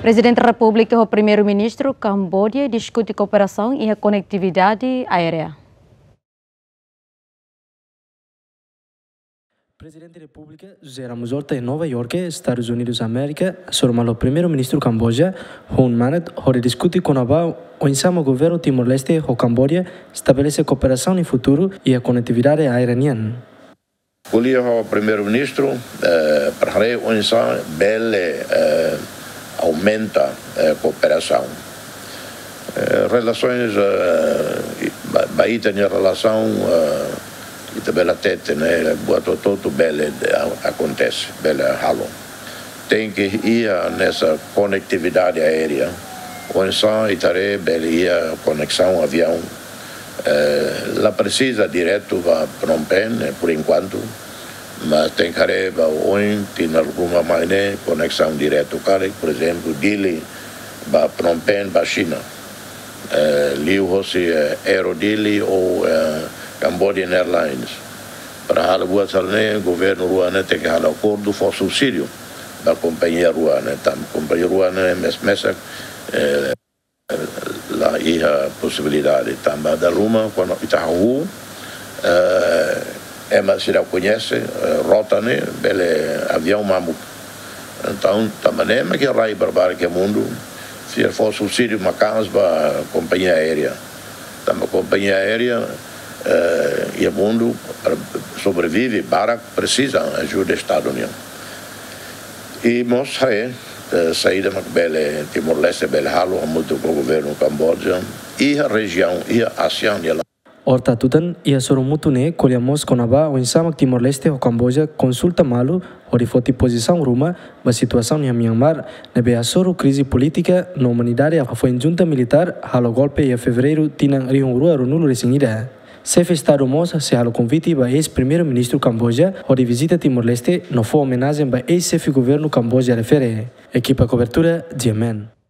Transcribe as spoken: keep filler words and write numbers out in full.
Presidente da República e o Primeiro-Ministro Camboja discute cooperação e a conectividade aérea. Presidente da República José Ramos Horta em Nova York, Estados Unidos da América, sobre o primeiro-ministro Camboja, Hun Manet, onde discute com o insamo governo Timor-Leste o Camboja estabelece cooperação no futuro e a conectividade aérea. O primeiro-ministro para o insamo bele aumenta a cooperação. Relações Bahia tem relação e também a tete, né? Boa todo bele acontece, bele halo. Tem que ir nessa conectividade aérea. O insano e tare bele ir conexão avião. Lá precisa direto para Phnom Penh por enquanto, mas tem que haver onde tem alguma maneira conexão direto, cara, por exemplo, Dili para Phnom Penh para China. Liu Hossi Aero Dili ou Cambodian Airlines. Para a boa salne, o governo ruano tem que dar acordo for subsídio da companhia ruana. A companhia ruana é mesmo lá e a possibilidade também da Roma quando está o é mas se já conhece rota né bele avião mamu. Então também é que rai barbar que mundo se for subsídio macans para companhia aérea. Também companhia aérea e o mundo sobrevive para precisa ajuda do Estado União. E mostra saída de bele Timor-Leste bele halo muito com o governo Camboja e a região e a ASEAN. Horta tutan ia soro mutune colhamos conaba o insama Timor-Leste o Camboja consulta malu ori foti posição ruma ba situação em Myanmar nebe a soro crise política na humanidade a foi junta militar halo golpe em fevereiro tinang rihungrua runulo resingira. Chefe Estado Moça se halo convite ba ex-primeiro-ministro Camboja ori visita Timor-Leste no foi homenagem ba ex-chefe governo Camboja refere. Equipa cobertura G M N.